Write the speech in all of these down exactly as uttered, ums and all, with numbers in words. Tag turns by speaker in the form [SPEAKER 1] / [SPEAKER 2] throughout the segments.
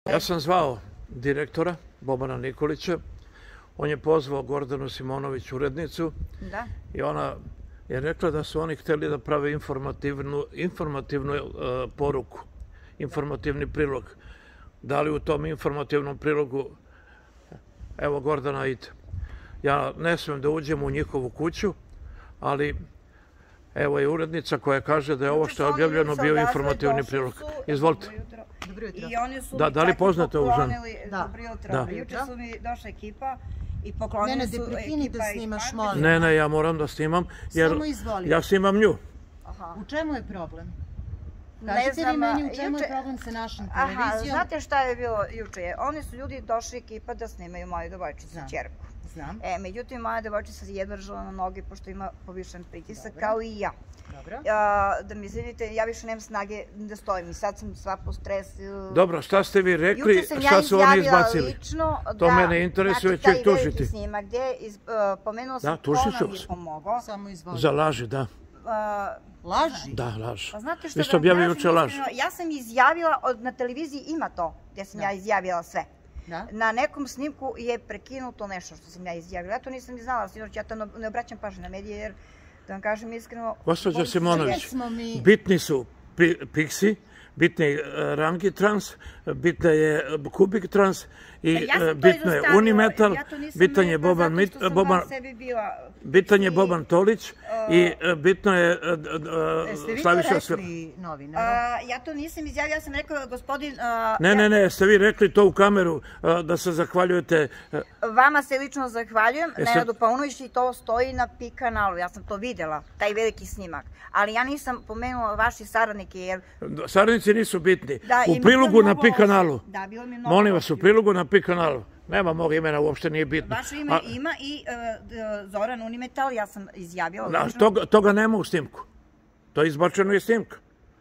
[SPEAKER 1] Ja sam zvao direktora Bobana Nikolića, on je pozvao Gordanu Simonović, urednicu, i ona je rekla da su oni hteli da prave informativnu poruku, informativni prilog. Da li u tom informativnom prilogu, evo Gordana, ide. Ja ne smijem da uđem u njihovu kuću, ali evo je urednica koja kaže da je ovo što je objavljeno bio informativni prilog. Izvolite. Da li poznate ovu ženu?
[SPEAKER 2] Dobro jutro. Juče su mi došla ekipa i poklonili su ekipa i...
[SPEAKER 1] Ne, ne, ja moram da snimam, jer ja snimam nju.
[SPEAKER 3] U čemu je problem? Kažete vi meni u čemu je problem sa našom televizijom?
[SPEAKER 2] Znate šta je bilo juče? Oni su ljudi došli ekipa da snimaju moju devojčicu, ćerku.
[SPEAKER 3] Znam.
[SPEAKER 2] Međutim, moja devojčica se jedva držala na noge pošto ima povišen pritisak, kao i ja. Da mi izvinite, ja više nemam snage da stojim i sad sam sva po stresu.
[SPEAKER 1] Dobro, šta ste vi rekli, šta su oni izbacili? To mene interesuje, će ih tužiti.
[SPEAKER 2] Znači, taj veliki snimak gdje pomenuo sam ko nam je pomogao.
[SPEAKER 1] Za laži, da.
[SPEAKER 3] Laži?
[SPEAKER 1] Da, laži.
[SPEAKER 2] Pa znate
[SPEAKER 1] Vi ste objavili juče laži.
[SPEAKER 2] Ja sam izjavila, na televiziji ima to, gdje sam ja izjavila sve. Na nekom snimku je prekinuto nešto što sam ja izjavila. Ja to nisam ni znala, sinoć ja to ne obraćam pažnju na medije, jer da vam kažem iskreno...
[SPEAKER 1] Gospođo Simonović, bitni su Pixi, bitni je Rangitrans, bitna je Kubitrans i bitno je Unimetal, bitan je Boban bitan je Boban Tolić i bitno je Slaviša Svila.
[SPEAKER 3] Jeste vi to rekli novinaru?
[SPEAKER 2] Ja to nisam izjavila, ja sam rekla gospodin...
[SPEAKER 1] Ne, ne, ne, jeste vi rekli to u kameru da se zahvaljujete...
[SPEAKER 2] Vama se lično zahvaljujem, Nenadu Paunović, i to stoji na P I kanalu, ja sam to videla, taj veliki snimak. Ali ja nisam pomenula vaši saradnike, jer...
[SPEAKER 1] Saradnici nisu bitni. U prilogu na P I kanalu. Molim vas, u prilogu na P I kanalu. Nema mog imena, uopšte nije bitno.
[SPEAKER 2] Vaše ime ima i Zoran Unimetal, ja sam izjavila.
[SPEAKER 1] Toga nema u snimku. To je izbačeno iz snimka.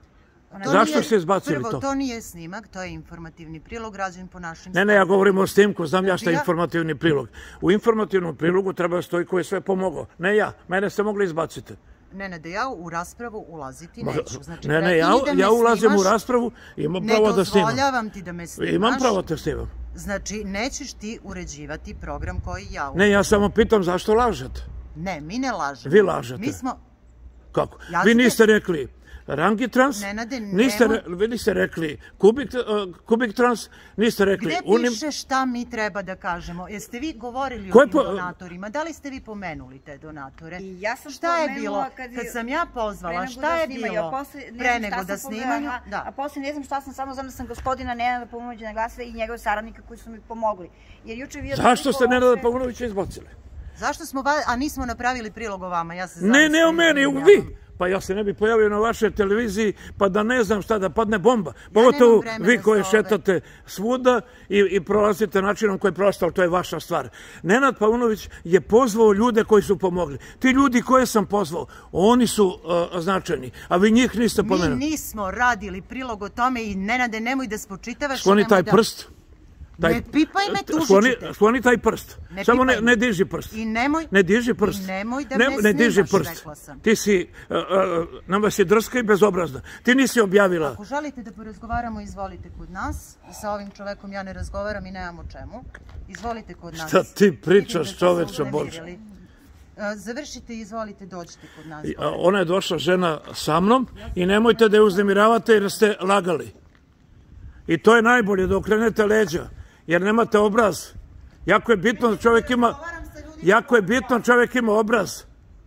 [SPEAKER 1] Zašto ste izbacili to?
[SPEAKER 3] Prvo, to nije snimak, to je informativni prilog rađen po našim stavima.
[SPEAKER 1] Ne, ne, ja govorim o snimku, znam ja šta je informativni prilog. U informativnom prilogu treba da stoji ko je sve pomogao. Ne ja, mene ste mogli izbaciti.
[SPEAKER 3] Ne, ne, da ja u raspravu ulaziti neću.
[SPEAKER 1] Ne, ne, ja ulazim u raspravu i imam pravo da snimam.
[SPEAKER 3] Ne dozvoljavam ti da me snimaš.
[SPEAKER 1] Imam pravo da snimam.
[SPEAKER 3] Znači, nećeš ti uređivati program koji ja uređujem.
[SPEAKER 1] Ne, ja samo pitam zašto lažete.
[SPEAKER 3] Ne, mi ne lažemo.
[SPEAKER 1] Vi lažete.
[SPEAKER 3] Mi smo...
[SPEAKER 1] Kako? Vi niste rekli Rangitrans,
[SPEAKER 3] Nenade,
[SPEAKER 1] vi niste rekli Kubitrans, niste rekli...
[SPEAKER 3] Gde piše šta mi treba da kažemo? Jeste vi govorili o tim donatorima? Da li ste vi pomenuli te donatore? Šta je bilo? Kad sam ja pozvala, šta je bilo pre nego da snimaju?
[SPEAKER 2] A poslije ne znam šta sam, samo znam da sam gospodina Nenada Paunovića naglasila i njegove saradnike koji su mi pomogli.
[SPEAKER 1] Zašto ste Nenada Paunovića izbacili?
[SPEAKER 3] Zašto smo, a nismo napravili prilog o vama?
[SPEAKER 1] Ne, ne o meni, vi! Pa ja se ne bi pojavio na vašoj televiziji, pa da ne znam šta, da padne bomba. Pogotovo vi koji šetate svuda i prolazite načinom koji je prostao, to je vaša stvar. Nenad Paunović je pozvao ljude koji su pomogli. Ti ljudi koje sam pozvao, oni su značajni, a vi njih niste pomenuli.
[SPEAKER 3] Mi nismo radili prilog o tome i Nenade, nemoj da spočitavaš...
[SPEAKER 1] Skloni taj prst.
[SPEAKER 3] Ne pipaj me, tužit ću te.
[SPEAKER 1] Skloni taj prst. Samo ne diži prst.
[SPEAKER 3] I nemoj...
[SPEAKER 1] Ne diži prst.
[SPEAKER 3] I nemoj da me snimaš, rekla sam.
[SPEAKER 1] Ti si, nama si drska i bezobrazna. Ti nisi objavila...
[SPEAKER 3] Ako želite da porazgovaramo, izvolite kod nas. Sa ovim čovekom ja ne razgovaram i nemam o čemu. Izvolite kod nas.
[SPEAKER 1] Šta ti pričaš, čoveče Bože?
[SPEAKER 3] Završite i izvolite, dođite kod nas.
[SPEAKER 1] Ona je došla žena sa mnom i nemojte da je uznemiravate jer ste lagali. I to je najbolje, da okrenete leđa. Jer nemate obraz. Jako je bitno da čovjek ima... Jako je bitno da čovjek ima obraz.